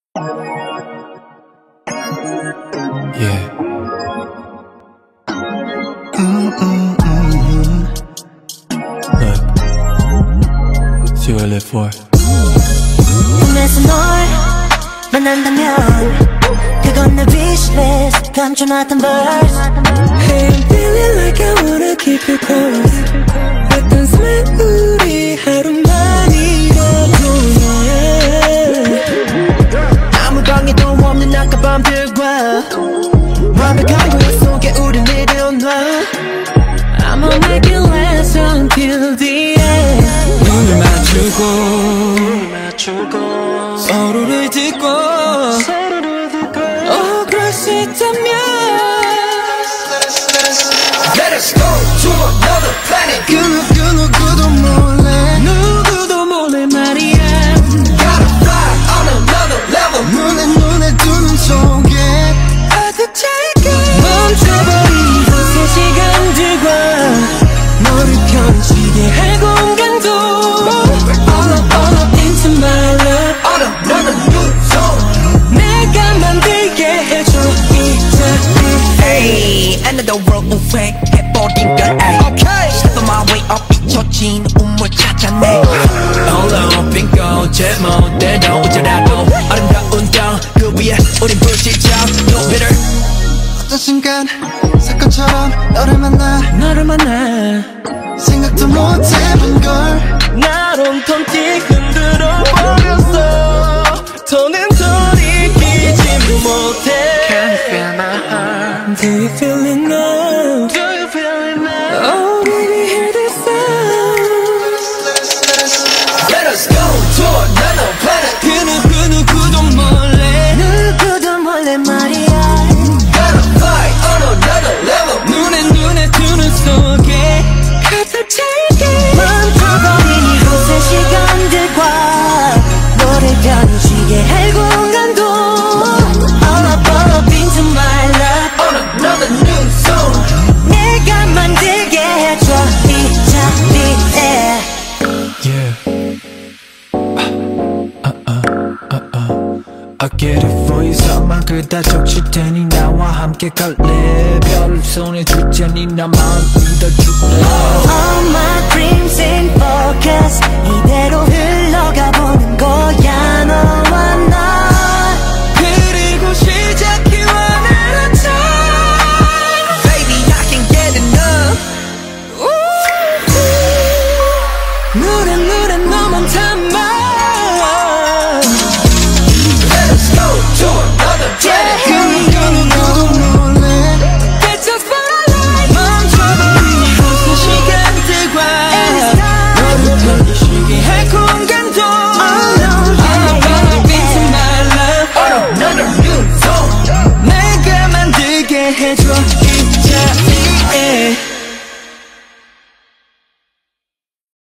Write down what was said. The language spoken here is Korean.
Yeah. Look, see what I live for. 꿈에서 널 만난다면 그건 내 wishlist 감춰놨던 verse. Hey, I'm feeling like I wanna keep it close. 어떤 수만 우리 하루만이라도 아무 방해도 없는 아까밤들과 완벽한 구역 속에 우린 내려놔. I'ma make it last until the end. 눈을 맞추고 서로를 듣고 그럴 수 있다면 Let us go to another planet. 그 누구도 몰래 말이야. Gotta fly on another level. 눈에 두는 속에 가득 찰게 멈춰버린 곳의 시간들과 너를 편지게 할 공간도 All up into my love. On another new zone. 내가 만들게 해줘 이 자리. Hey, another world 우회 해버린 걸 Okay, step on my way up 비춰진 우물 찾아내. All up 빙고 제멋대로 우절하고 아름다운 땅그 위에 우린 불시착 No bitter. 어떤 순간 사건처럼 너를 만나 생각도 못해본 걸 날 온통 흔들어 버렸어. 더는 돌이키지 못해. Can you feel my heart? Do you feel it now? Do you feel it now? Oh baby hear this sound. Let us go to another planet. 그 누구도 몰래 누구도 몰래 말이야. Gotta fly on another level. 눈에 두는 속에 가득 찰게 멈춰버린 이곳의 시간들과 너를 편지게 할 공간도 All up into my love. On another new zone. 내가 만들게 해줘 이 자리에. Yeah. I get it for you. 선만 그다 적실 테니 나와 함께 갈래. 별을 손에 줄 테니 나만 믿어줄래. All my dreams in focus 이대로 흘러가 보는 걸